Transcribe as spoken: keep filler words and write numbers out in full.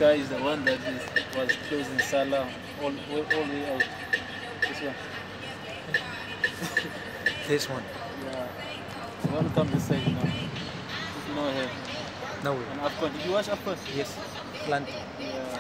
guy is the one that is, was closing Salah all, all, all the way out. This one. This one. Yeah. The one come this side now. No hair. No way. And Afcon. Did you watch Afcon? Yes. Plenty. Yeah.